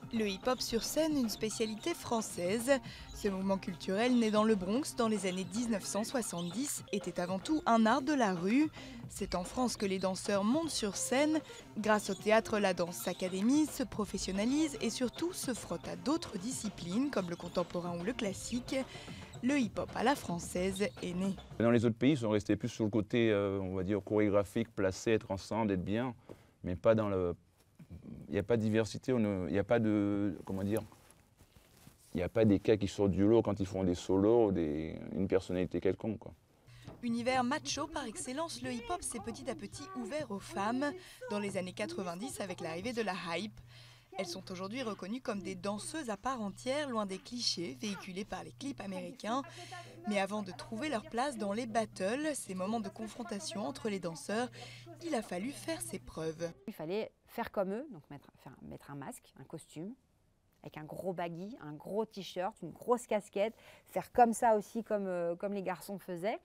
Le hip-hop sur scène, une spécialité française. Ce mouvement culturel né dans le Bronx dans les années 1970 était avant tout un art de la rue. C'est en France que les danseurs montent sur scène. Grâce au théâtre, la danse s'académise, se professionnalise et surtout se frotte à d'autres disciplines comme le contemporain ou le classique. Le hip-hop à la française est né. Dans les autres pays, ils sont restés plus sur le côté, on va dire, chorégraphique, placé, être ensemble, être bien, mais pas dans le... Il n'y a pas de diversité, il n'y a pas de... Comment dire? Il n'y a pas des cas qui sortent du lot quand ils font des solos, une personnalité quelconque, quoi. Univers macho par excellence, le hip-hop s'est petit à petit ouvert aux femmes dans les années 90 avec l'arrivée de la hype. Elles sont aujourd'hui reconnues comme des danseuses à part entière, loin des clichés véhiculés par les clips américains. Mais avant de trouver leur place dans les battles, ces moments de confrontation entre les danseurs, il a fallu faire ses preuves. Il fallait faire comme eux, donc mettre un masque, un costume, avec un gros baggy, un gros t-shirt, une grosse casquette, faire comme ça aussi comme les garçons faisaient.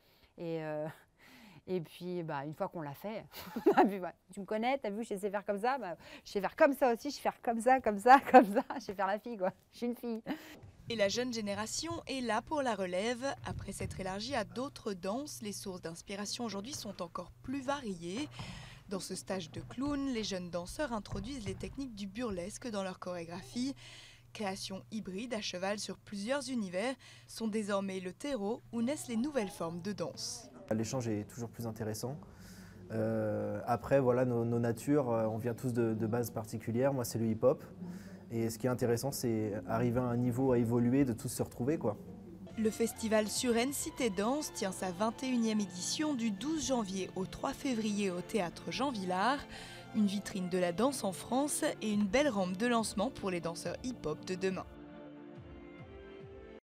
Et puis, une fois qu'on l'a fait, tu me connais, t'as vu, je sais faire comme ça, je sais faire comme ça aussi, je sais faire comme ça, je sais faire la fille, quoi. Je suis une fille. Et la jeune génération est là pour la relève. Après s'être élargie à d'autres danses, les sources d'inspiration aujourd'hui sont encore plus variées. Dans ce stage de clown, les jeunes danseurs introduisent les techniques du burlesque dans leur chorégraphie. Créations hybrides à cheval sur plusieurs univers sont désormais le terreau où naissent les nouvelles formes de danse. L'échange est toujours plus intéressant. Après, voilà, nos natures, on vient tous de bases particulières. Moi, c'est le hip-hop. Et ce qui est intéressant, c'est arriver à un niveau à évoluer, de tous se retrouver, quoi. Le festival Suresnes Cité Danse tient sa 21e édition du 12 janvier au 3 février au théâtre Jean Vilar. Une vitrine de la danse en France et une belle rampe de lancement pour les danseurs hip-hop de demain.